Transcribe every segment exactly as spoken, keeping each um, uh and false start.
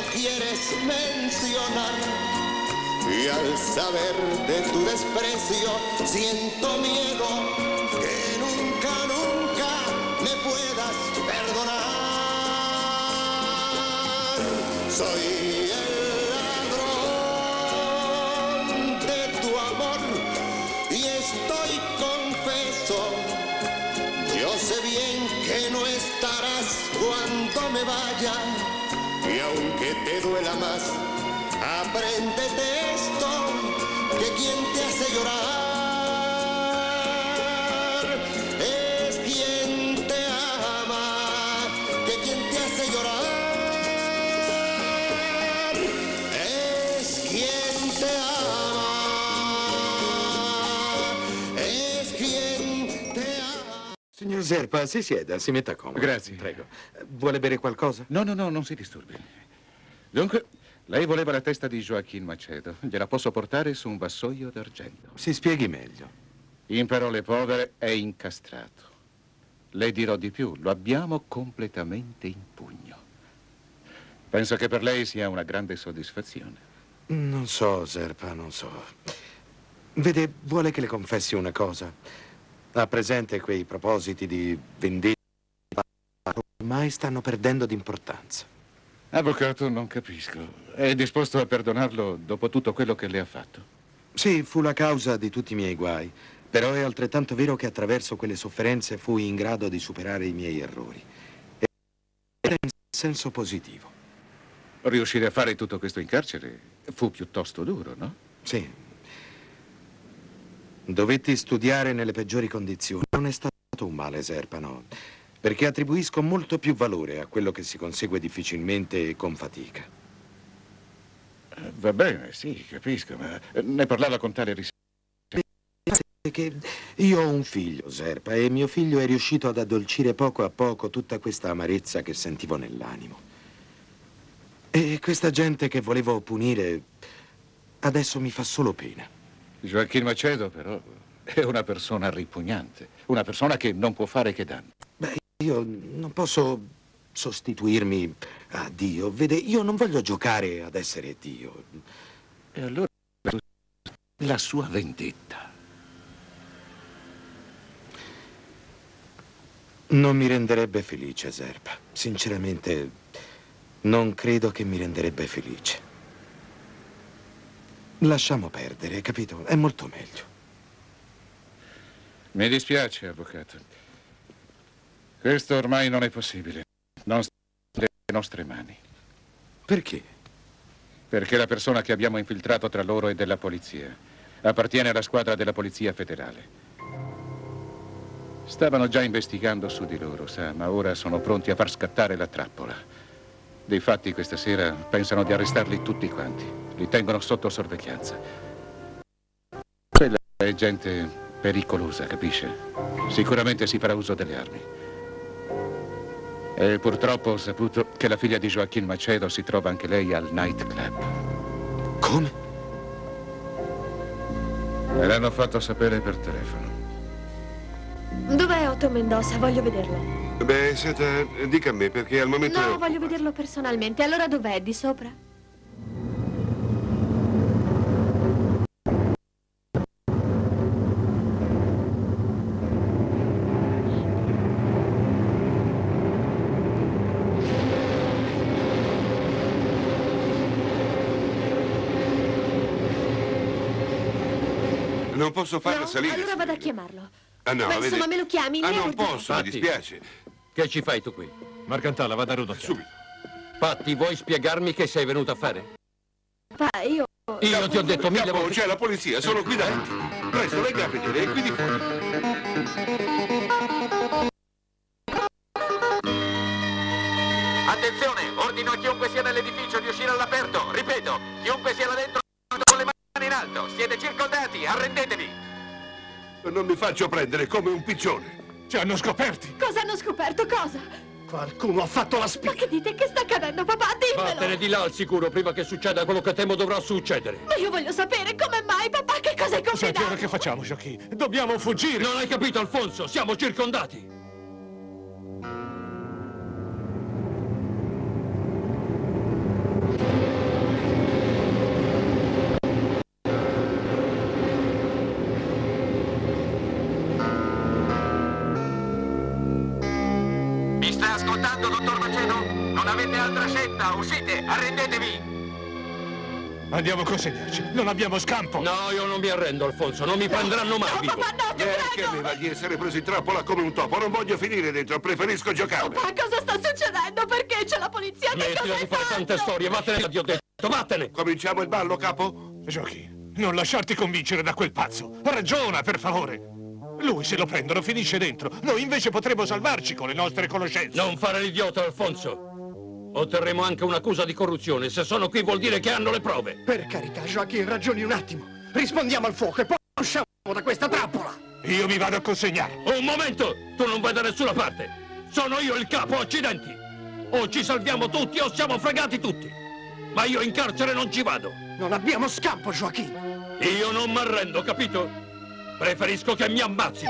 quieres mencionar. Y al saber de tu desprecio siento miedo que nunca, nunca me puedas perdonar. Soy el ladrón de tu amor y estoy confeso. Yo sé bien que no estarás cuando me vaya y aunque te duela más, apréndete esto, que quien te hace llorar es quien te ama, que quien te hace llorar es quien te ama, es quien te ama. Signor Zerpa, si sieda, si metta comodo. Grazie. Prego. Vuole bere qualcosa? No, no, no, non si disturbi. Dunque, lei voleva la testa di Joaquin Macedo. Gliela posso portare su un vassoio d'argento. Si spieghi meglio. In parole povere, è incastrato. Le dirò di più, lo abbiamo completamente in pugno. Penso che per lei sia una grande soddisfazione. Non so, Zerpa, non so. Vede, vuole che le confessi una cosa. Ha presente quei propositi di vendetta? Ormai stanno perdendo d'importanza. Avvocato, non capisco. È disposto a perdonarlo dopo tutto quello che le ha fatto? Sì, fu la causa di tutti i miei guai. Però è altrettanto vero che attraverso quelle sofferenze fui in grado di superare i miei errori. E era in senso positivo. Riuscire a fare tutto questo in carcere fu piuttosto duro, no? Sì. Dovetti studiare nelle peggiori condizioni. Non è stato un male, Zerpa, no. Perché attribuisco molto più valore a quello che si consegue difficilmente e con fatica. Va bene, sì, capisco, ma ne parlava con tale rispetto. Che io ho un figlio, Zerpa, e mio figlio è riuscito ad addolcire poco a poco tutta questa amarezza che sentivo nell'animo. E questa gente che volevo punire adesso mi fa solo pena. Joaquin Macedo, però, è una persona ripugnante, una persona che non può fare che danno. Beh, io non posso sostituirmi a Dio. Vede, io non voglio giocare ad essere Dio. E allora la sua vendetta. Non mi renderebbe felice, Zerpa. Sinceramente, non credo che mi renderebbe felice. Lasciamo perdere, capito? È molto meglio. Mi dispiace, avvocato. Questo ormai non è possibile. Non sta nelle nostre mani. Perché? Perché la persona che abbiamo infiltrato tra loro è della polizia. Appartiene alla squadra della polizia federale. Stavano già investigando su di loro, sa, ma ora sono pronti a far scattare la trappola. Difatti, questa sera pensano di arrestarli tutti quanti. Li tengono sotto sorveglianza. Quella è gente pericolosa, capisce? Sicuramente si farà uso delle armi. E purtroppo ho saputo che la figlia di Joaquin Macedo si trova anche lei al nightclub. Come? Me l'hanno fatto sapere per telefono. Dov'è Otto Mendoza? Voglio vederlo. Beh, senta, dica a me, perché al momento... No, voglio vederlo personalmente. Allora dov'è? Di sopra? Non posso farla No? salire. Allora vado a signorina. chiamarlo. Ah, no, Beh, vede- insomma, me lo chiami, Ah, lei non ordina. posso, mi Patti. dispiace. Che ci fai tu qui? Marcantalla, vada a Rodotà. Subito. Patti, vuoi spiegarmi che sei venuto a fare? Pa, io... Io ti ho detto mille Capo, volte... c'è la polizia, sono qui davanti. Presto, venga a vedere, è qui di fuori. Attenzione, ordino a chiunque sia nell'edificio di uscire all'aperto. Ripeto, chiunque sia là dentro con le mani in alto. Siete circondati, arrendetevi. Non mi faccio prendere come un piccione. Ci hanno scoperti! Cosa hanno scoperto? Cosa? Qualcuno ha fatto la Ma spia! che dite? Che sta accadendo, papà? Vattene Dimmelo! di là al sicuro prima che succeda quello che temo dovrà succedere. Ma io voglio sapere come mai, papà, che cosa hai Senti, ora confidato? che facciamo, Joaquin? Dobbiamo fuggire! Non hai capito, Alfonso? Siamo circondati. un'altra scelta. Uscite, arrendetevi. Andiamo a consegnarci. Non abbiamo scampo. No, io non mi arrendo, Alfonso. Non mi prenderanno mai vivo. Papà, no, ti Perché prego! mi va di essere preso in trappola come un topo? Non voglio finire dentro, preferisco giocare. Papà, cosa sta succedendo? Perché c'è la polizia? Che Smettila cosa di hai fare fatto? tante storie. Vattene, ti ho detto, vattene. Cominciamo il ballo, capo? Giochi, non lasciarti convincere da quel pazzo. Ragiona, per favore. Lui, se lo prendono, finisce dentro. Noi invece potremo salvarci con le nostre conoscenze. Non fare l'idiota, Alfonso. Otterremo anche un'accusa di corruzione. Se sono qui vuol dire che hanno le prove. Per carità, Joaquin, ragioni un attimo. Rispondiamo al fuoco e poi usciamo da questa trappola. Io mi vado a consegnare. Un momento! Tu non vai da nessuna parte. Sono io il capo, accidenti. O ci salviamo tutti o siamo fregati tutti. Ma io in carcere non ci vado. Non abbiamo scampo, Joaquin. Io non mi arrendo, capito? Preferisco che mi ammazzino.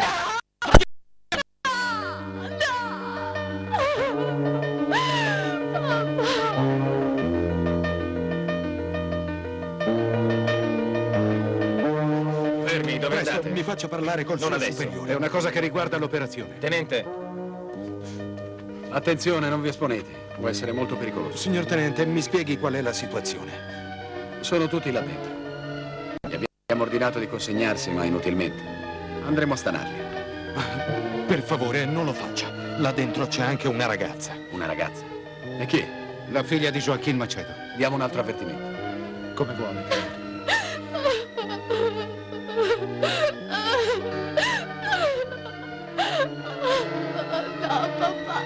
Fermi, dove Presto, andate? mi faccia parlare col Non suo adesso, superiore. è una cosa che riguarda l'operazione. Tenente, attenzione, non vi esponete. Può essere molto pericoloso. Signor Tenente, mi spieghi qual è la situazione. Sono tutti là dentro. Gli abbiamo ordinato di consegnarsi, ma inutilmente. Andremo a stanarli. Per favore, non lo faccia. Là dentro c'è anche una ragazza. Una ragazza. E chi? La figlia di Joaquin Macedo. Diamo un altro avvertimento. Come vuole, tenente. No, papà.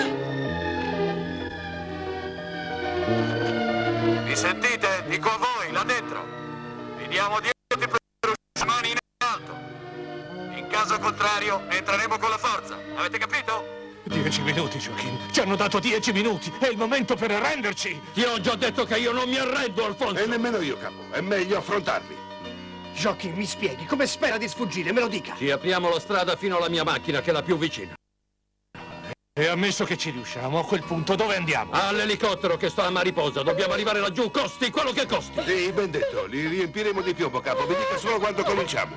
Mi sentite? Dico a voi, là dentro. Vi diamo dieci minuti per uscire mani in alto. In caso contrario, entreremo con la forza. Avete capito? Dieci minuti, Joaquin. Ci hanno dato dieci minuti. È il momento per arrenderci. Ti ho già detto che io non mi arrendo, Alfonso. E nemmeno io, capo. È meglio affrontarli. Joaquin, mi spieghi, come spera di sfuggire? Me lo dica. Ci apriamo la strada fino alla mia macchina, che è la più vicina. E ammesso che ci riusciamo, a quel punto dove andiamo? All'elicottero che sta a Mariposa. Dobbiamo arrivare laggiù, costi quello che costi. Sì, ben detto. Li riempiremo di piombo, capo. Mi dica solo quando cominciamo.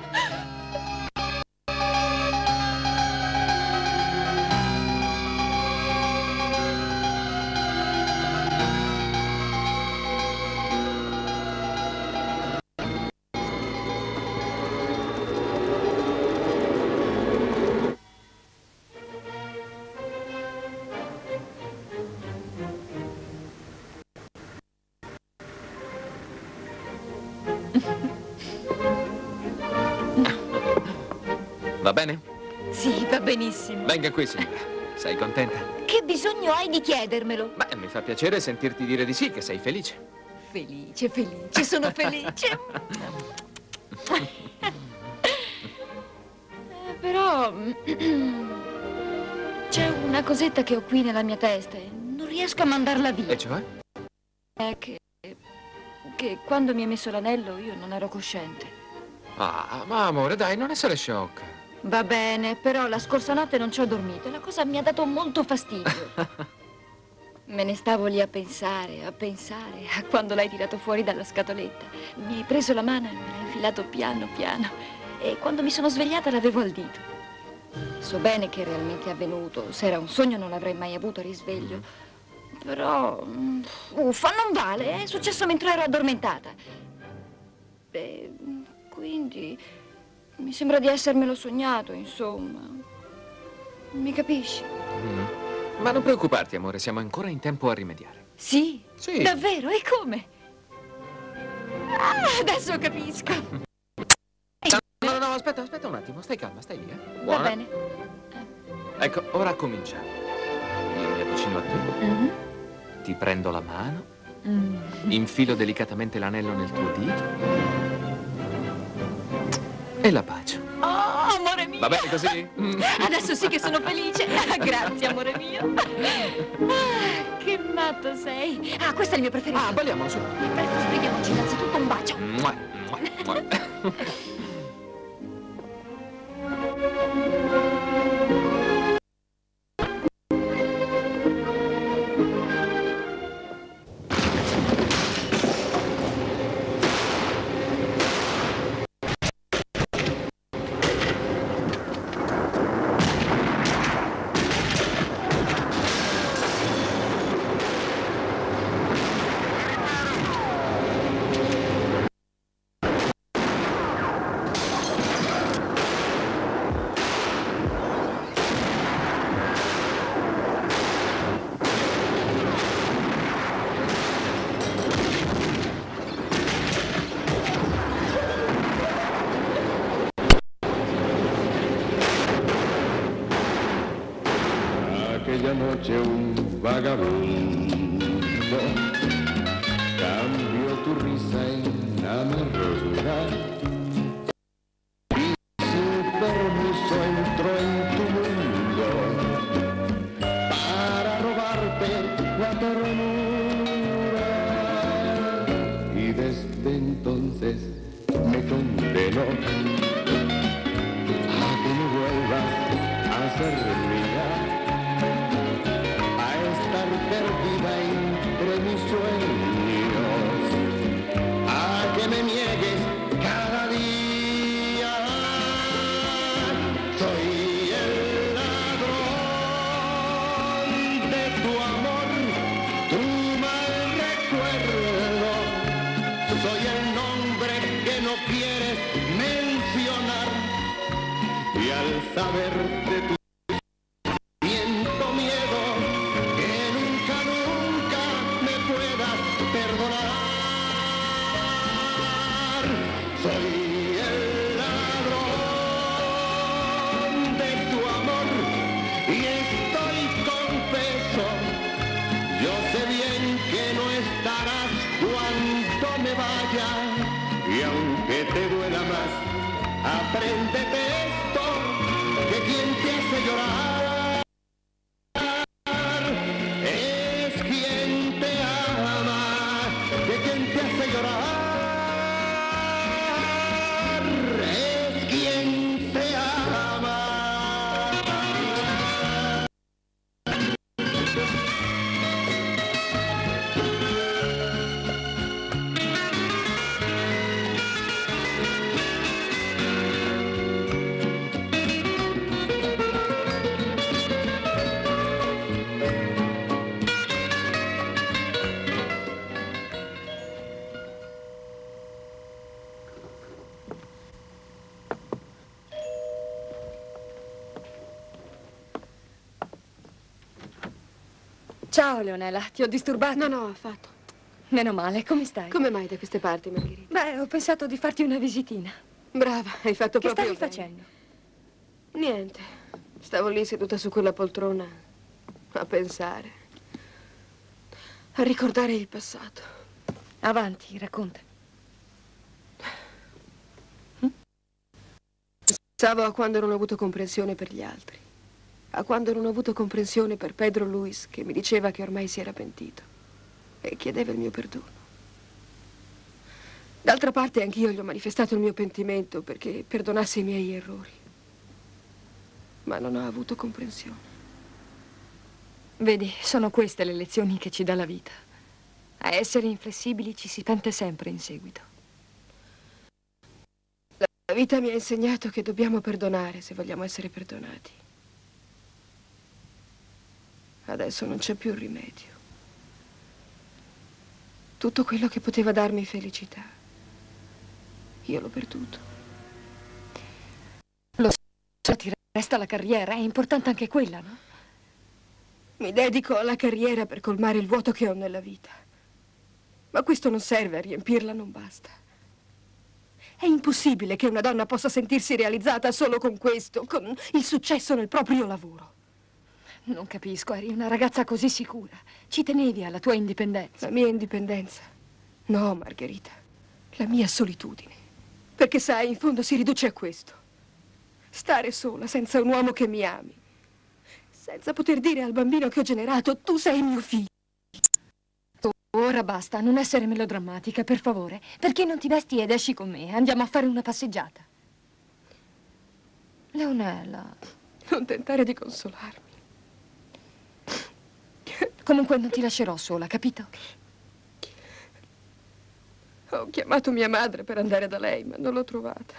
Va bene? Sì, va benissimo. Venga qui, signora. Sei contenta? Che bisogno hai di chiedermelo? Beh, mi fa piacere sentirti dire di sì, che sei felice. Felice, felice, sono felice. Eh, però c'è una cosetta che ho qui nella mia testa e non riesco a mandarla via. E cioè? È che, che quando mi hai messo l'anello io non ero cosciente. Ah, ma amore, dai, non essere sciocca. Va bene, però la scorsa notte non ci ho dormito e la cosa mi ha dato molto fastidio. Me ne stavo lì a pensare, a pensare, a quando l'hai tirato fuori dalla scatoletta. Mi hai preso la mano e me l'hai infilato piano piano. E quando mi sono svegliata l'avevo al dito. So bene che è realmente avvenuto. Se era un sogno non l'avrei mai avuto a risveglio. Però, mm, uffa, non vale. È successo mentre ero addormentata. E quindi mi sembra di essermelo sognato, insomma. Mi capisci? Mm. Ma non preoccuparti, amore, siamo ancora in tempo a rimediare. Sì? Sì. Davvero? E come? Ah, adesso capisco. No, no, no, aspetta, aspetta un attimo, stai calma, stai lì, eh. Va Buona. bene. Ecco, ora cominciamo. Io mi avvicino a te, Mm-hmm. ti prendo la mano, Mm. infilo delicatamente l'anello nel tuo dito e la bacio. Oh, amore mio. Va bene così? Mm. Adesso sì che sono felice. Ah, grazie, amore mio. Ah, che matto sei. Ah, questo è il mio preferito. Ah, balliamo su. Presto, sbrighiamoci innanzitutto un bacio. Mua, mua, mua. c'è un vagabondo, cambio tu risa en amargura. Y sin permiso entro en tu mundo para robarte la ternura. Y desde entonces me condeno a que no vuelvas a ser mía, a estar perdida entre mis sueños, a que me niegues cada día. Soy el ladrón de tu amor, tu mal recuerdo. Soy el nombre que no quieres mencionar, y al saber de tu siento miedo que nunca, nunca me puedas perdonar. Soy el ladrón de tu amor y estoy confeso. Yo sé bien que no estarás cuando me vaya, y aunque te duela más, apréndete esto, que quien te hace llorar es quien te ama, que quien te hace llorar es quien te ama. Ciao, Leonela. Ti ho disturbato? No, no, affatto. Meno male. Come stai? Come mai da queste parti, Margherita? Beh, ho pensato di farti una visitina. Brava, hai fatto Che proprio stavi bene. facendo? Niente. Stavo lì seduta su quella poltrona a pensare, a ricordare il passato. Avanti, racconta. Pensavo a quando non ho avuto comprensione per gli altri, a quando non ho avuto comprensione per Pedro Luis, che mi diceva che ormai si era pentito e chiedeva il mio perdono. D'altra parte anch'io gli ho manifestato il mio pentimento perché perdonasse i miei errori, ma non ho avuto comprensione. Vedi, sono queste le lezioni che ci dà la vita. A essere inflessibili ci si pente sempre in seguito. La vita mi ha insegnato che dobbiamo perdonare se vogliamo essere perdonati. Adesso non c'è più rimedio. Tutto quello che poteva darmi felicità, io l'ho perduto. Lo so, ti resta la carriera, è importante anche quella, no? Mi dedico alla carriera per colmare il vuoto che ho nella vita. Ma questo non serve, a riempirla non basta. È impossibile che una donna possa sentirsi realizzata solo con questo, con il successo nel proprio lavoro. Non capisco, eri una ragazza così sicura. Ci tenevi alla tua indipendenza. La mia indipendenza? No, Margherita. La mia solitudine. Perché sai, in fondo si riduce a questo. Stare sola, senza un uomo che mi ami. Senza poter dire al bambino che ho generato, tu sei mio figlio. Ora basta, non essere melodrammatica, per favore. Perché non ti vesti ed esci con me? Andiamo a fare una passeggiata. Leonela. Non tentare di consolarmi. Comunque non ti lascerò sola, capito? Ho chiamato mia madre per andare da lei, ma non l'ho trovata.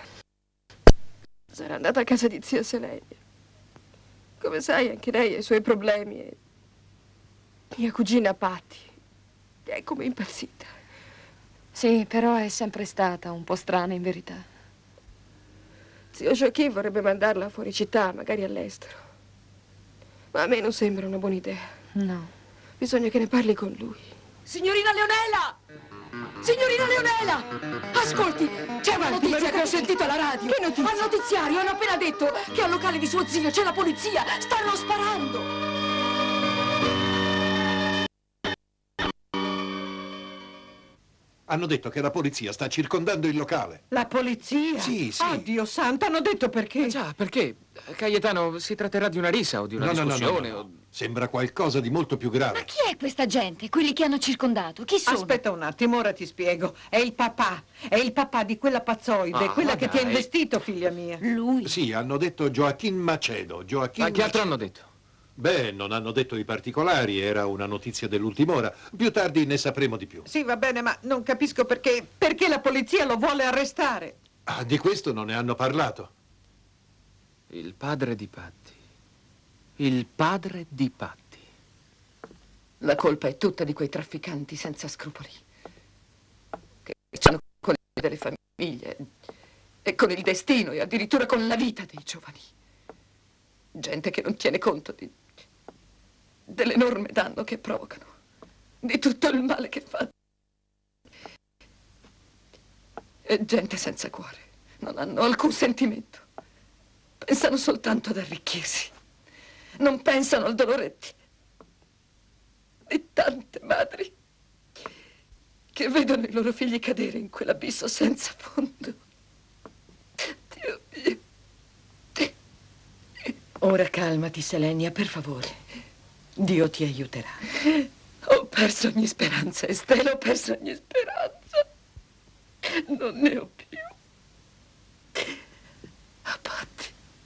Sarà andata a casa di zia Selenia. Come sai, anche lei ha i suoi problemi. E mia cugina Patti è come impazzita. Sì, però è sempre stata un po' strana, in verità. Zio Joachim vorrebbe mandarla fuori città, magari all'estero. Ma a me non sembra una buona idea. No. Bisogna che ne parli con lui. Signorina Leonela! Signorina Leonela! Ascolti, c'è una notizia che ho sentito alla radio. Che notizia? Al notiziario hanno appena detto che al locale di suo zio c'è la polizia. Stanno sparando. Hanno detto che la polizia sta circondando il locale. La polizia? Sì, sì. Oh, Dio santo, hanno detto perché? Ah, già, perché? Cayetano, si tratterà di una risa o di una No, no, no, discussione? no, no, o- no. Sembra qualcosa di molto più grave. Ma chi è questa gente? Quelli che hanno circondato? Chi sono? Aspetta un attimo, ora ti spiego. È il papà. È il papà di quella pazzoide, Ah, quella ma che ti ha dai. investito, figlia mia. Lui. Sì, hanno detto Joaquin Macedo. Joaquin Ma che altro Macedo. hanno detto? Beh, non hanno detto i particolari, era una notizia dell'ultima ora. Più tardi ne sapremo di più. Sì, va bene, ma non capisco perché. Perché la polizia lo vuole arrestare. Ah, di questo non ne hanno parlato. Il padre di Patti. Il padre di Patti. La colpa è tutta di quei trafficanti senza scrupoli, che c'hanno con delle famiglie e con il destino e addirittura con la vita dei giovani. Gente che non tiene conto di, dell'enorme danno che provocano, di tutto il male che fanno. E gente senza cuore, non hanno alcun sentimento. Pensano soltanto ad arricchirsi. Non pensano al dolore di, di tante madri che vedono i loro figli cadere in quell'abisso senza fondo. Dio mio. Ora calmati, Selenia, per favore. Dio ti aiuterà. Ho perso ogni speranza, Estela, ho perso ogni speranza. Non ne ho più. Ah, Patti.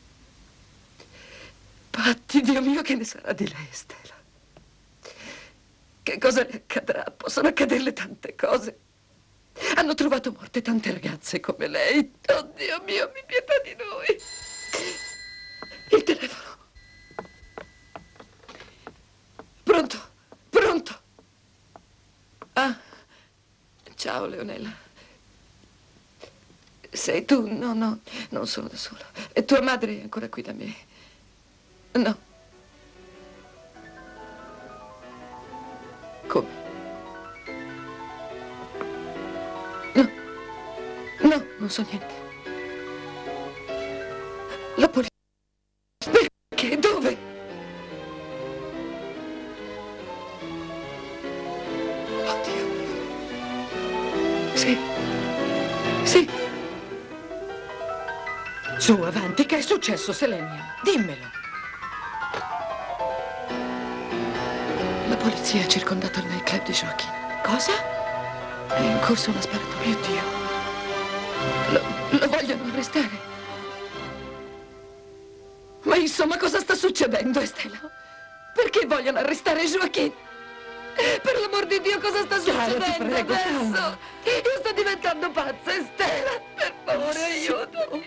Patti, Dio mio, che ne sarà di lei, Estela? Che cosa le accadrà? Possono accaderle tante cose. Hanno trovato morte tante ragazze come lei. Oh, Dio mio, mi pietà di noi. Il telefono. Pronto? Pronto? Ah, ciao, Leonella. Sei tu? No, no, non sono da sola. E tua madre è ancora qui da me? No. Come? No. No, non so niente. La polizia. Perché? Dove? Oddio mio. Sì. Sì. Su, avanti, che è successo, Selenia? Dimmelo. La polizia ha circondato il nightclub di Joaquin. Cosa? È in corso una sparatoria. Mio Dio. Lo, lo vogliono arrestare. Ma insomma, cosa sta succedendo, Estela? Perché vogliono arrestare Joaquin? Per l'amor di Dio, cosa sta succedendo Chiara, ti prego, adesso? calma. Io sto diventando pazza, Estela. Per favore, aiutami.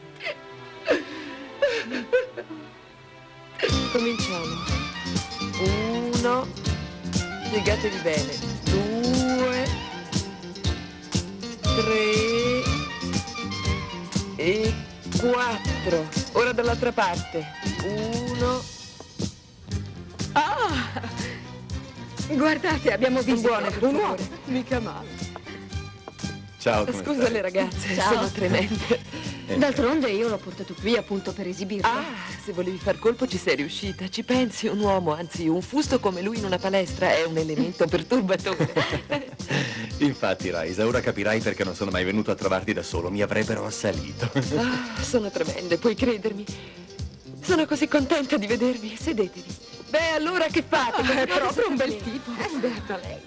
Cominciamo. Uno, spiegatevi bene. Due, tre e quattro. Ora dall'altra parte. Uno. Ah! Guardate, abbiamo visto buone, per un uomo. favore. Mica male. Ciao, come Scusa stai? le ragazze, Ciao. sono tremende. Eh, D'altronde io l'ho portato qui appunto per esibirlo. Ah, se volevi far colpo ci sei riuscita. Ci pensi, un uomo, anzi un fusto come lui in una palestra è un elemento perturbatore. Infatti, Raisa, ora capirai perché non sono mai venuto a trovarti da solo. Mi avrebbero assalito. Ah, sono tremende, puoi credermi. Sono così contenta di vedervi. Sedetevi. Beh, allora che fate? Ah, è Come proprio un bel siete tipo. lì? Eh, beata lei.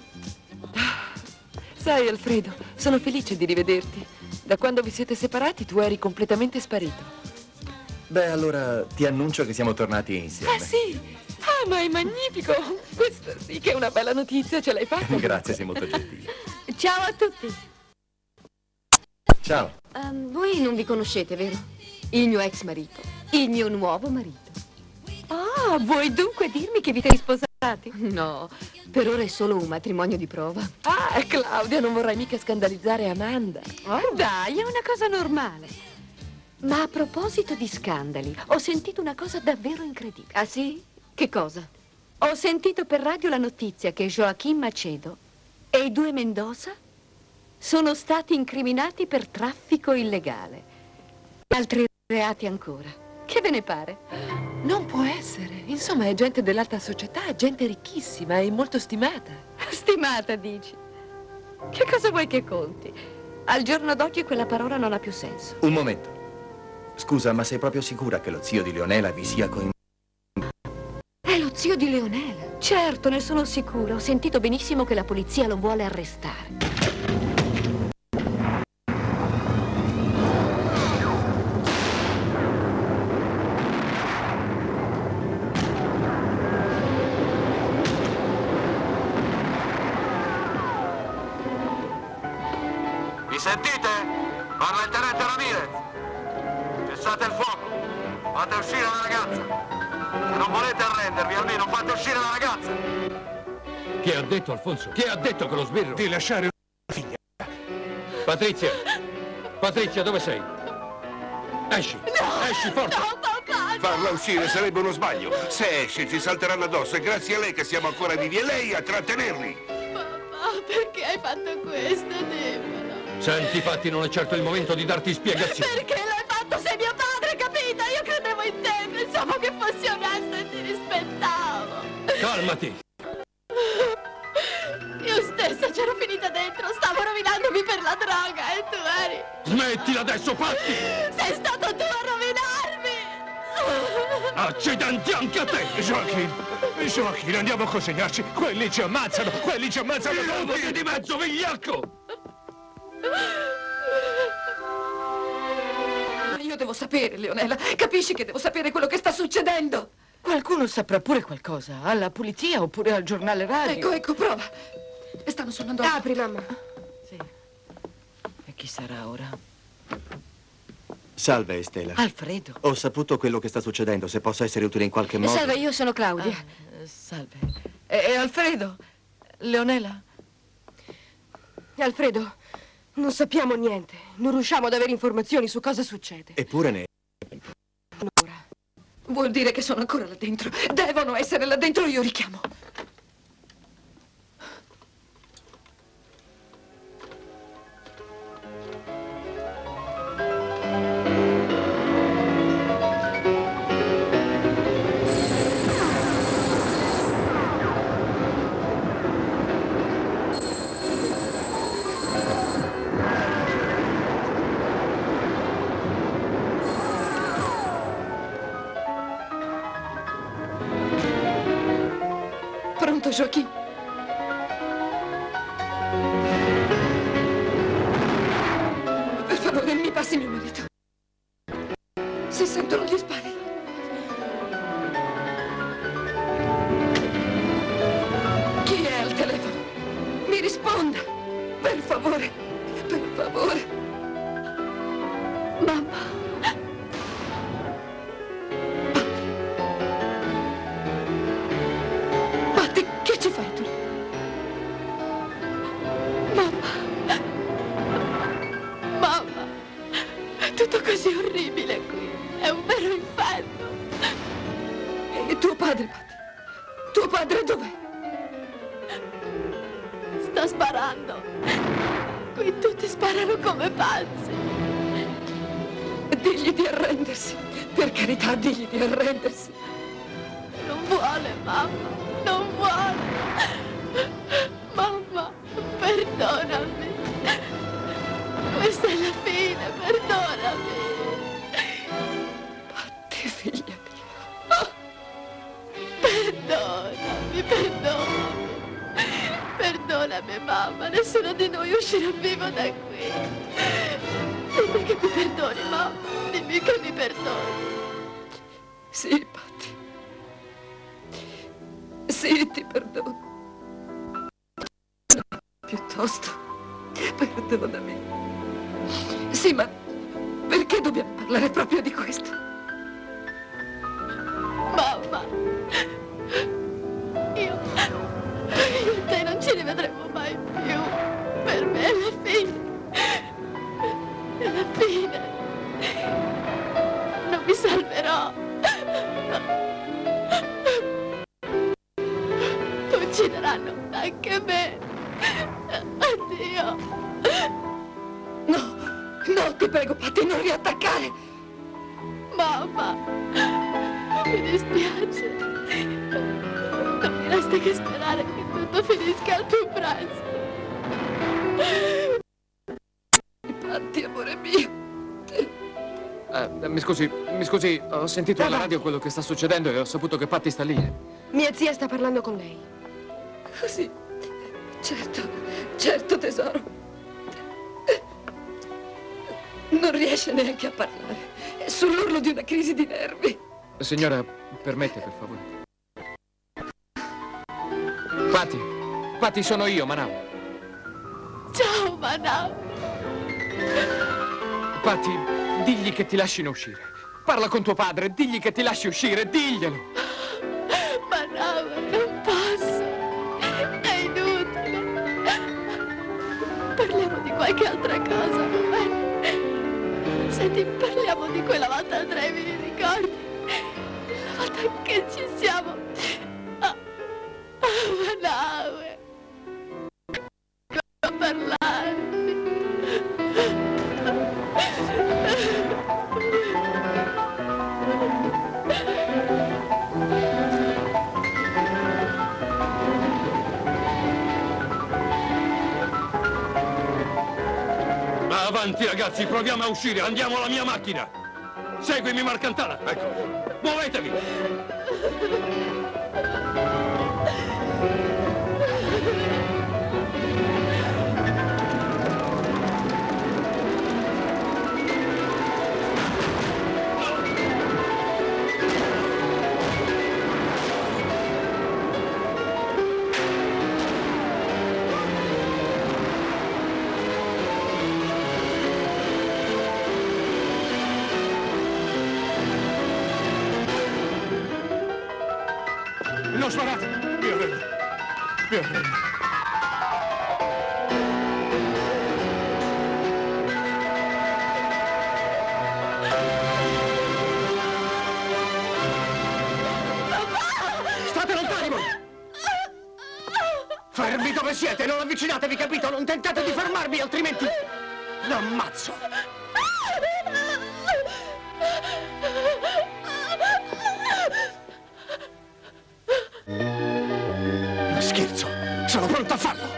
Sai, Alfredo, sono felice di rivederti. Da quando vi siete separati tu eri completamente sparito. Beh, allora ti annuncio che siamo tornati insieme. Ah, sì? Ah, ma è magnifico. Questa sì che è una bella notizia, ce l'hai fatta. Grazie, sei molto gentile. Ciao a tutti. Ciao. Ehm, voi non vi conoscete, vero? Il mio ex marito, il mio nuovo marito. Ah, vuoi dunque dirmi che vi siete sposati? No, per ora è solo un matrimonio di prova. Ah, Claudia, non vorrai mica scandalizzare Amanda. Oh. Dai, è una cosa normale. Ma a proposito di scandali, ho sentito una cosa davvero incredibile. Ah, sì? Che cosa? Ho sentito per radio la notizia che Joaquin Macedo e i due Mendoza sono stati incriminati per traffico illegale. Altri reati ancora. Che ve ne pare? Non può essere. Insomma, è gente dell'alta società, è gente ricchissima e molto stimata. Stimata, dici? Che cosa vuoi che conti? Al giorno d'oggi quella parola non ha più senso. Un momento. Scusa, ma sei proprio sicura che lo zio di Leonela vi sia coinvolto? È lo zio di Leonela. Certo, ne sono sicura. Ho sentito benissimo che la polizia lo vuole arrestare. Mi sentite? Parla il tenente Ramirez. Cessate il fuoco. Fate uscire la ragazza. Se non volete arrendervi, almeno fate uscire la ragazza. Chi ha detto, Alfonso? Chi ha detto che lo sbirro? Di lasciare una figlia. Patrizia! Patrizia, dove sei? Esci! No! Esci, forte! No, papà! No. Farla uscire sarebbe uno sbaglio. Se esce ci salteranno addosso. È grazie a lei che siamo ancora vivi. E lei a trattenerli. Papà, perché hai fatto questo, dimmelo? Senti, infatti, non è certo il momento di darti spiegazioni. Perché l'hai fatto? Sei mio padre, capito? Io credevo in te, pensavo che fossi onesto e ti rispettavo. Calmati! Io stessa c'ero finita dentro, stavo rovinandomi per la droga e tu eri... Smettila adesso, Patti! Sei stato tu a rovinarmi! Accidenti anche a te! Joaquin, Joaquin, andiamo a consegnarci. Quelli ci ammazzano, quelli ci ammazzano. Muoviti di mezzo, vigliacco! Io devo sapere, Leonela. Capisci che devo sapere quello che sta succedendo? Qualcuno saprà pure qualcosa. Alla polizia oppure al giornale radio. Ecco, ecco, prova. Stanno suonando... Apri, mamma. Sì. E chi sarà ora? Salve, Estela. Alfredo. Ho saputo quello che sta succedendo. Se posso essere utile in qualche modo... Salve, io sono Claudia. Ah, salve. E, e Alfredo? Leonela? Alfredo, non sappiamo niente. Non riusciamo ad avere informazioni su cosa succede. Eppure ne... Ora. Vuol dire che sono ancora là dentro. Devono essere là dentro, io richiamo. Pronto, Joaquin? Per favore, mi passi mio marito. Si sentono gli spari. Chi è al telefono? Mi risponda. Per favore, per favore. Mamma. Che ci fai tu? Mamma. Mamma. È tutto così orribile qui. È un vero inferno. E tuo padre, Patti? Tuo padre dov'è? Sta sparando. Qui tutti sparano come pazzi. Digli di arrendersi. Per carità, digli di arrendersi. Non vuole, mamma. Non vuole. Mamma, perdonami. Questa è la fine, perdonami. Patti, figlia mia. Oh, perdonami, perdonami. Perdonami, mamma. Nessuno di noi uscirà vivo da qui. Dimmi che mi perdoni, mamma. Dimmi che mi perdoni. Sì, Patti. Sì, ti perdono. No, piuttosto, perdonami. Sì, ma perché dobbiamo parlare proprio di questo? Mamma, io, io e te non ci rivedremo mai più. Per me è la fine. È la fine. Non mi salverò. Uccideranno anche me. Addio. No, no, ti prego, Patti, non riattaccare. Mamma. Mi dispiace. Non mi resta che sperare che tutto finisca al più presto. Patti, amore mio. Eh, mi scusi, mi scusi, ho sentito alla radio quello che sta succedendo e ho saputo che Patti sta lì. Mia zia sta parlando con lei. Così. Certo, certo, tesoro. Non riesce neanche a parlare. È sull'orlo di una crisi di nervi. Signora, permette, per favore. Patti, Patti, sono io, Manao. Ciao, Manao. Patti, digli che ti lascino uscire. Parla con tuo padre, digli che ti lasci uscire, diglielo. Manao, non posso. È inutile. Parliamo di qualche altra cosa, va bene? Senti, parliamo di quella volta a Trevi, ricordi? La volta che ci siamo... Ah, ah, Manao. Come parlare? Ma avanti, ragazzi, proviamo a uscire. Andiamo alla mia macchina. Seguimi, Marcantala. Ecco. Muovetevi. Non sparate! Mi arrendo. Mi arrendo. State lontani voi! Fermi dove siete, non avvicinatevi, capito? Non tentate di fermarmi, altrimenti l'ammazzo! Non scherzo, sono pronto a farlo!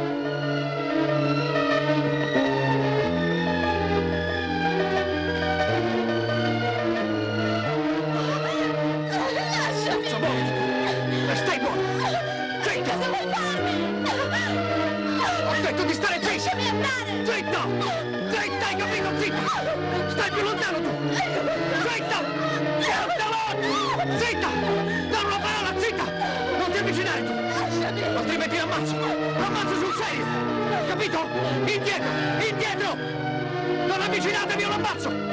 Stai buono! Zitta! Ho detto di stare zitta! Zitta! Zitta, hai capito? Zitta! Stai più lontano tu! Zitta! Zitta! Zitta! Dammi una parola, zitta! Non ti avvicinare tu! Altrimenti l'ammazzo! L'ammazzo sul serio! Capito? Indietro! Indietro! Non avvicinatevi o l'ammazzo!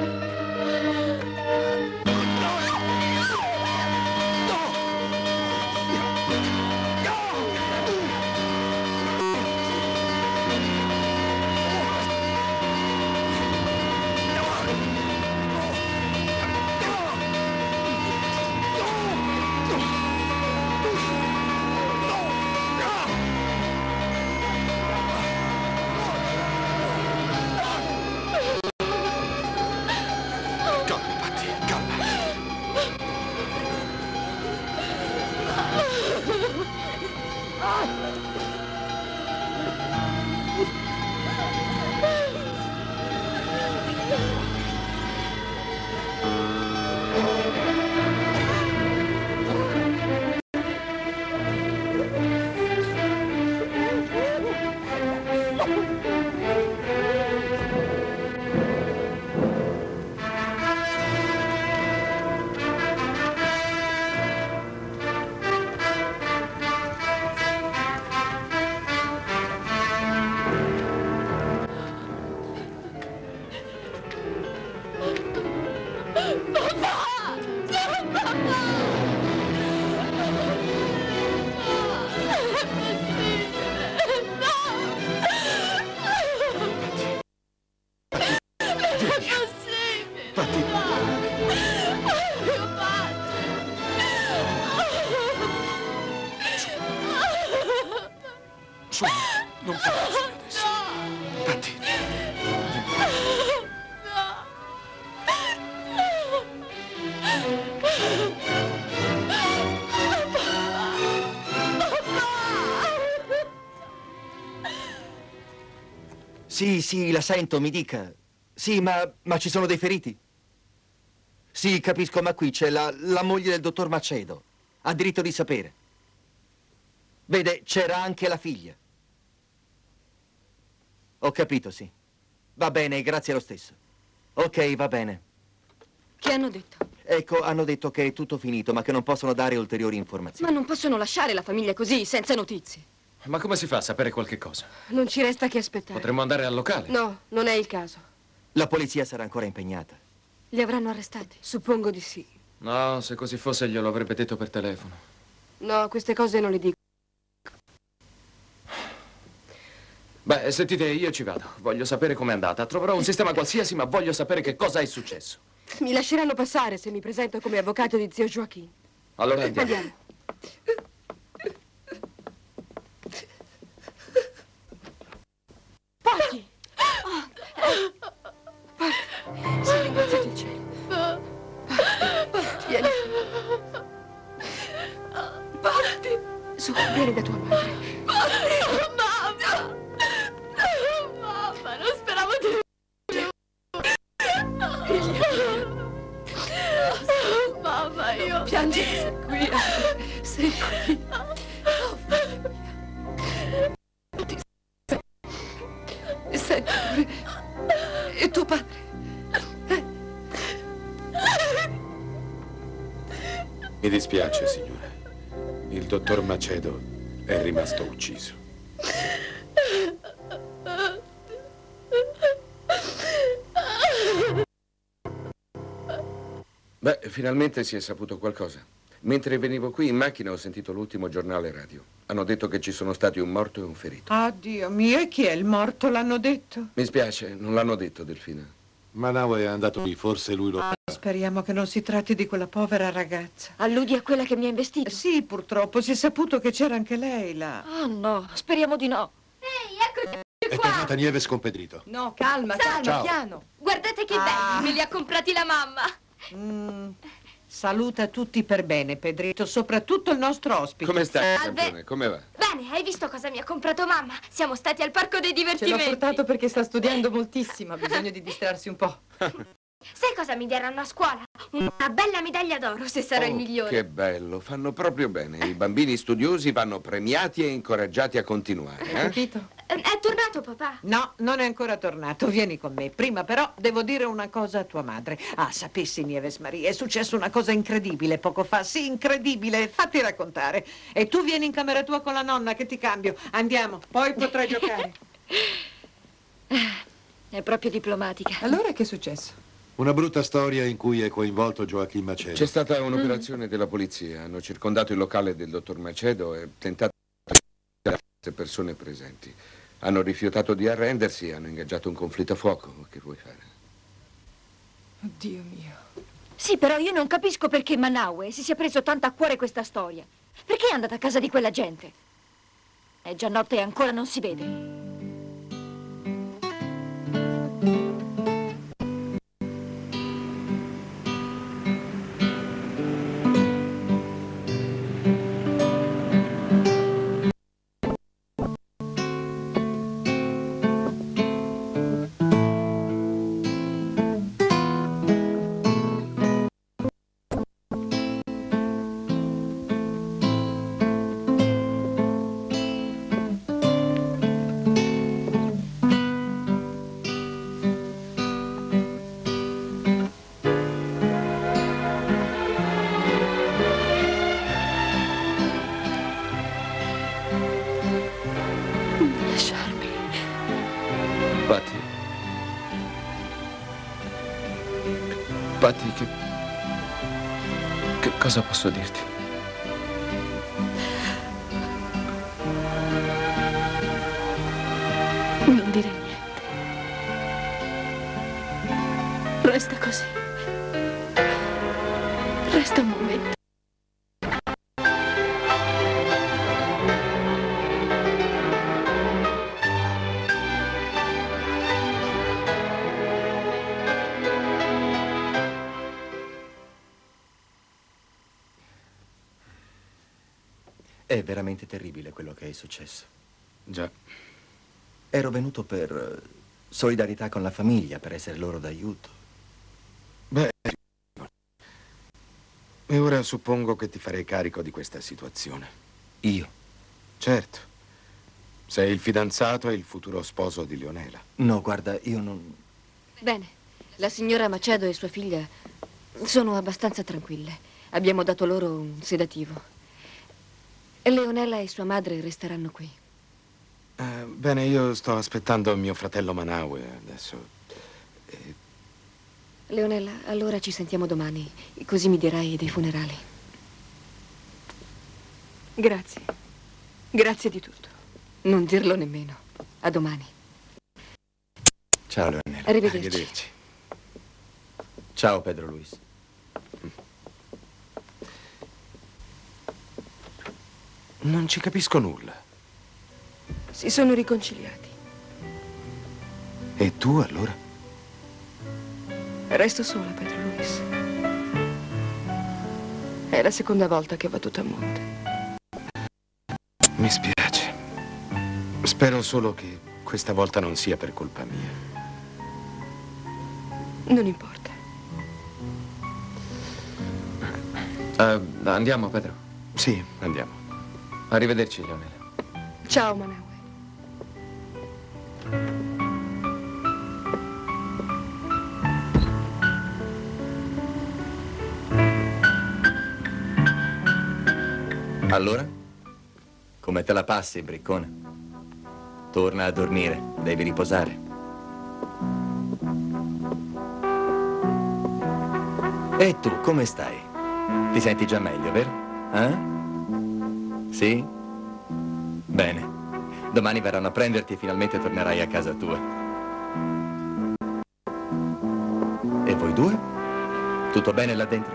Non farò adesso. Patti. No. Sì, sì, la sento, mi dica. Sì, ma, ma ci sono dei feriti? Sì, capisco, ma qui c'è la, la moglie del dottor Macedo. Ha diritto di sapere. Vede, c'era anche la figlia. Ho capito, sì. Va bene, grazie lo stesso. Ok, va bene. Che hanno detto? Ecco, hanno detto che è tutto finito, ma che non possono dare ulteriori informazioni. Ma non possono lasciare la famiglia così, senza notizie. Ma come si fa a sapere qualche cosa? Non ci resta che aspettare. Potremmo andare al locale. No, non è il caso. La polizia sarà ancora impegnata. Li avranno arrestati? Suppongo di sì. No, se così fosse glielo avrebbe detto per telefono. No, queste cose non le dico. Beh, sentite, io ci vado. Voglio sapere com'è andata. Troverò un sistema qualsiasi, ma voglio sapere che cosa è successo. Mi lasceranno passare se mi presento come avvocato di zio Joaquin. Allora andiamo. Andiamo. Patti! Patti! Sei ringraziato il cielo. Patti, vieni. Patti! Su, vieni da tua madre. Patti! Mamma! Mamma, non speravo di... Mamma, io... Piangi, sei qui. Sei qui. Oh, senti, e tuo padre? Mi dispiace, signora. Il dottor Macedo è rimasto ucciso. Beh, finalmente si è saputo qualcosa. Mentre venivo qui in macchina ho sentito l'ultimo giornale radio. Hanno detto che ci sono stati un morto e un ferito. Ah, Dio mio, e chi è il morto? L'hanno detto? Mi spiace, non l'hanno detto, Delfina. Manaue è andato lì, forse lui lo... Ah, speriamo che non si tratti di quella povera ragazza. Alludi a quella che mi ha investito? Sì, purtroppo. Si è saputo che c'era anche lei là. Oh no, speriamo di no. Ehi, eccoci È qua! tornata Nieves con Pedrito. No, calma, calma, Ciao. piano. Guardate che Ah. belli, me li ha comprati la mamma. Mm, saluta tutti per bene, Pedrito, soprattutto il nostro ospite. Come stai, Salve. campione? Come va? Bene, hai visto cosa mi ha comprato mamma? Siamo stati al parco dei Ce l'ho divertimenti. portato perché sta studiando moltissimo, ha bisogno di distrarsi un po'. Sai cosa mi daranno a scuola? Una bella medaglia d'oro se sarò il Oh, migliore. che bello, fanno proprio bene. I bambini studiosi vanno premiati e incoraggiati a continuare. Eh? Capito? Eh, È tornato papà? No, non è ancora tornato. Vieni con me. Prima però devo dire una cosa a tua madre. Ah, sapessi, Nieves Maria, è successa una cosa incredibile poco fa. Sì, incredibile. Fatti raccontare. E tu vieni in camera tua con la nonna che ti cambio. Andiamo, poi potrai giocare. È proprio diplomatica. Allora che è successo? Una brutta storia in cui è coinvolto Joachim Macedo. C'è stata un'operazione della polizia. Hanno circondato il locale del dottor Macedo e tentato di arrestare le persone presenti. Hanno rifiutato di arrendersi e hanno ingaggiato un conflitto a fuoco. Che vuoi fare? Oddio mio. Sì, però io non capisco perché Manaue si sia preso tanto a cuore questa storia. Perché è andata a casa di quella gente? È già notte e ancora non si vede. Patti. Patti, che... che cosa posso dirti? Non dire niente. Resta così. Resta un momento. È veramente terribile quello che è successo. Già. Ero venuto per... solidarietà con la famiglia per essere loro d'aiuto. Beh, e ora suppongo che ti farei carico di questa situazione. Io? Certo. Sei il fidanzato e il futuro sposo di Leonela. No, guarda, io non... Bene, la signora Macedo e sua figlia sono abbastanza tranquille. Abbiamo dato loro un sedativo. Leonela e sua madre resteranno qui. Eh, bene, io sto aspettando mio fratello Manaue adesso. E... Leonela, allora ci sentiamo domani, così mi dirai dei funerali. Grazie. Grazie di tutto. Non dirlo nemmeno. A domani. Ciao, Leonela. Arrivederci. Arrivederci. Ciao, Pedro Luis. Non ci capisco nulla. Si sono riconciliati. E tu, allora? Resto sola, Pedro Luis. È la seconda volta che va tutto a monte. Mi spiace. Spero solo che questa volta non sia per colpa mia. Non importa. Uh, andiamo, Pedro? Sì, andiamo. Arrivederci, Leonela. Ciao, Manaue. Allora? Come te la passi, briccone? Torna a dormire, devi riposare. E tu, come stai? Ti senti già meglio, vero? Eh? Sì? Bene. Domani verranno a prenderti e finalmente tornerai a casa tua. E voi due? Tutto bene là dentro?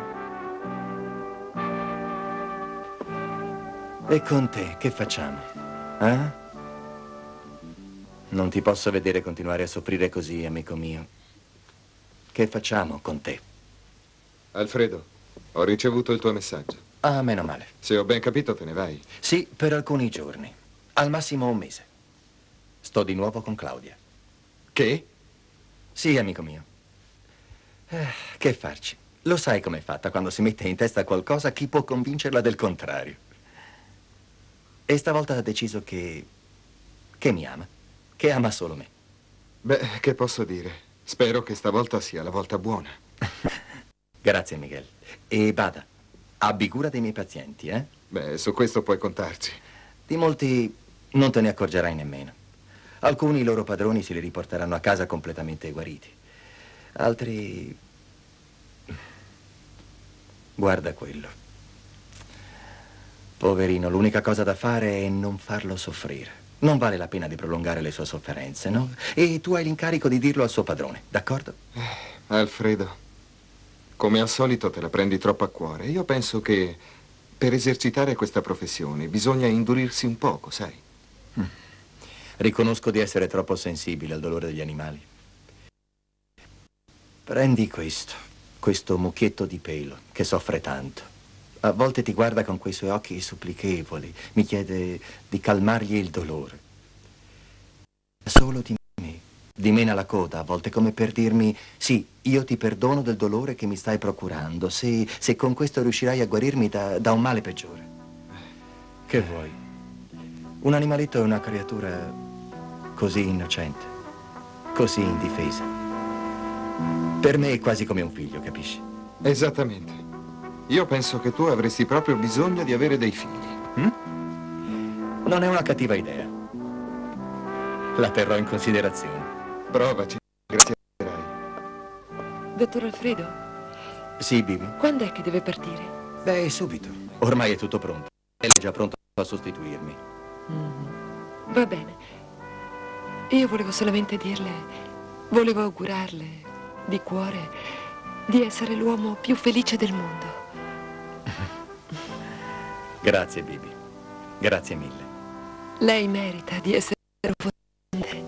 E con te, che facciamo? Eh? Non ti posso vedere continuare a soffrire così, amico mio. Che facciamo con te? Alfredo, ho ricevuto il tuo messaggio. Ah, meno male. Se ho ben capito, te ne vai. Sì, per alcuni giorni. Al massimo un mese. Sto di nuovo con Claudia. Che? Sì, amico mio. Eh, che farci? Lo sai com'è fatta quando si mette in testa qualcosa, chi può convincerla del contrario? E stavolta ha deciso che... che mi ama. Che ama solo me. Beh, che posso dire? Spero che stavolta sia la volta buona. Grazie, Miguel. E bada, abbi cura dei miei pazienti, eh? Beh, su questo puoi contarci. Di molti non te ne accorgerai nemmeno. Alcuni loro padroni se li riporteranno a casa completamente guariti. Altri... Guarda quello. Poverino, l'unica cosa da fare è non farlo soffrire. Non vale la pena di prolungare le sue sofferenze, no? E tu hai l'incarico di dirlo al suo padrone, d'accordo? Eh, Alfredo, come al solito te la prendi troppo a cuore. Io penso che per esercitare questa professione bisogna indurirsi un poco, sai? Mm. Riconosco di essere troppo sensibile al dolore degli animali. Prendi questo, questo mucchietto di pelo che soffre tanto. A volte ti guarda con quei suoi occhi supplichevoli, mi chiede di calmargli il dolore. Solo di me, dimena la coda, a volte come per dirmi, sì, io ti perdono del dolore che mi stai procurando, se, se con questo riuscirai a guarirmi da, da un male peggiore. Che vuoi? Un animaletto è una creatura così innocente, così indifesa. Per me è quasi come un figlio, capisci? Esattamente. Io penso che tu avresti proprio bisogno di avere dei figli. Mm? Non è una cattiva idea. La terrò in considerazione. Provaci, grazie. Dottor Alfredo? Sì, Bibi? Quando è che deve partire? Beh, subito. Ormai è tutto pronto. Lei è già pronto a sostituirmi. Mm. Va bene. Io volevo solamente dirle, volevo augurarle di cuore di essere l'uomo più felice del mondo. Grazie, Bibi. Grazie mille. Lei merita di essere potente.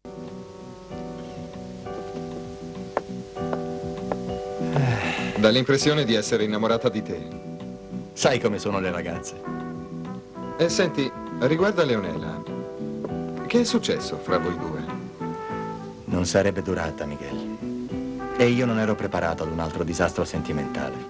Dà l'impressione di essere innamorata di te. Sai come sono le ragazze. E senti, riguardo a Leonela, che è successo fra voi due? Non sarebbe durata, Miguel. E io non ero preparato ad un altro disastro sentimentale.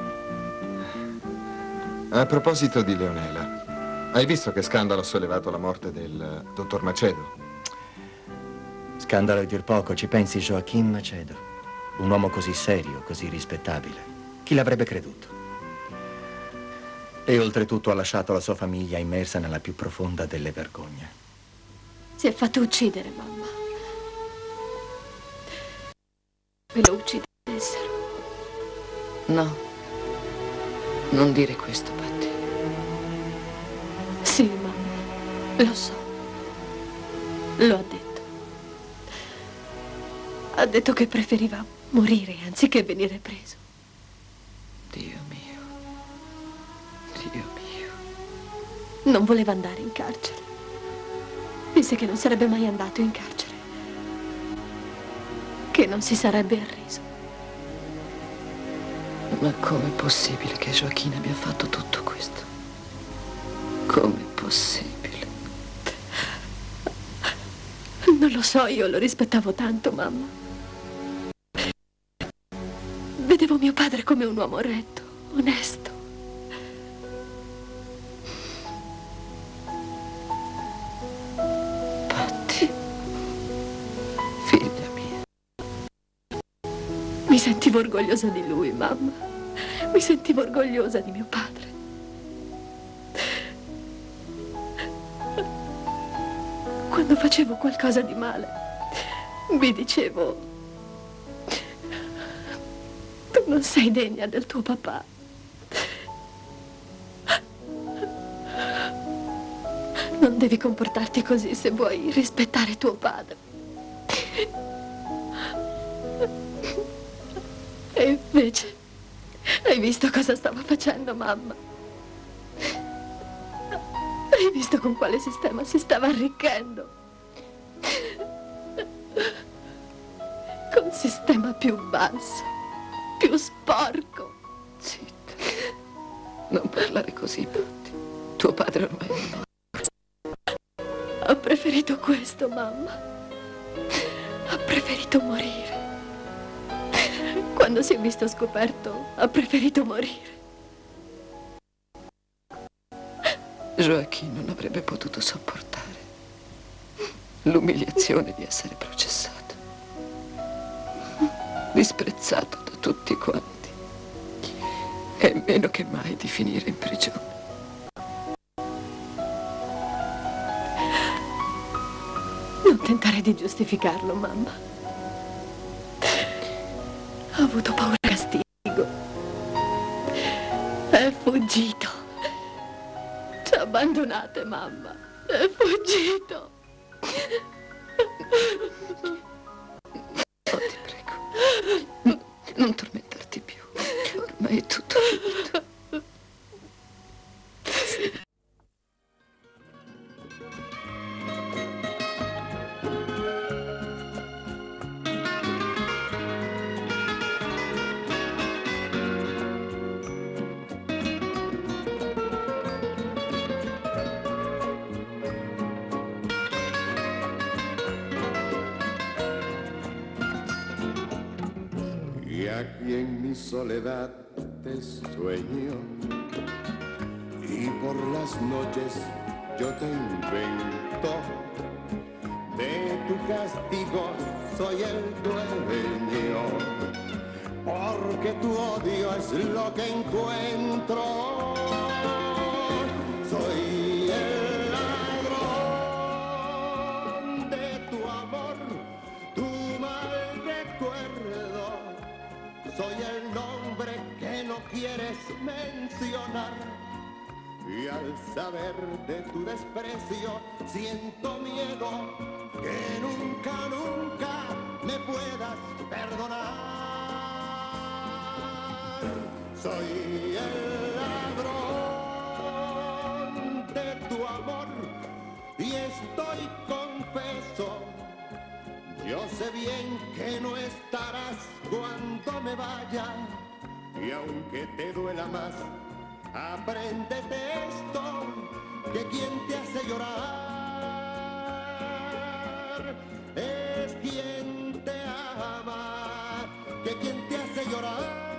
A proposito di Leonela, hai visto che scandalo ha sollevato la morte del dottor Macedo? Scandalo è dir poco, ci pensi Joachim Macedo? Un uomo così serio, così rispettabile. Chi l'avrebbe creduto? E oltretutto ha lasciato la sua famiglia immersa nella più profonda delle vergogne. Si è fatto uccidere, mamma. E lo uccidessero. No, non dire questo, Patti. Sì, mamma, lo so. Lo ha detto. Ha detto che preferiva morire anziché venire preso. Dio mio. Dio mio. Non voleva andare in carcere. Disse che non sarebbe mai andato in carcere. Che non si sarebbe arreso. Ma com'è possibile che Joachim abbia fatto tutto questo? Com'è possibile? Non lo so, io lo rispettavo tanto, mamma. Vedevo mio padre come un uomo retto, onesto. Patti, figlia mia. Mi sentivo orgogliosa di lui, mamma. Mi sentivo orgogliosa di mio padre. Quando facevo qualcosa di male, mi dicevo: tu non sei degna del tuo papà. Non devi comportarti così se vuoi rispettare tuo padre. E invece, hai visto cosa stava facendo, mamma? Hai visto con quale sistema si stava arricchendo? Col sistema più basso, più sporco. Zitta. Non parlare così, Patti. Tuo padre ormai è morto. Ha preferito questo, mamma. Ha preferito morire. Quando si è visto scoperto, ha preferito morire. Joachim non avrebbe potuto sopportare l'umiliazione di essere processato, disprezzato da tutti quanti e meno che mai di finire in prigione. Non tentare di giustificarlo, mamma. Ha avuto paura di castigo. È fuggito. Ci ha abbandonate, mamma. È fuggito. Oh, ti prego. Non, non tormentarti più. Ormai è tutto finito. Y aquí en mi soledad te sueño y por las noches yo te invento. De tu castigo soy el dueño, porque tu odio es lo que encuentro. Soy el ladrón de tu amor, tu mal recuerdo. Soy el nombre que no quieres mencionar. Y al saber de tu desprecio, siento miedo que nunca, nunca me puedas perdonar. Soy el ladrón de tu amor y estoy confeso. Yo sé bien que no estarás cuando me vaya, y aunque te duela más, apréndete esto, que quien te hace llorar es quien que quien te hace llorar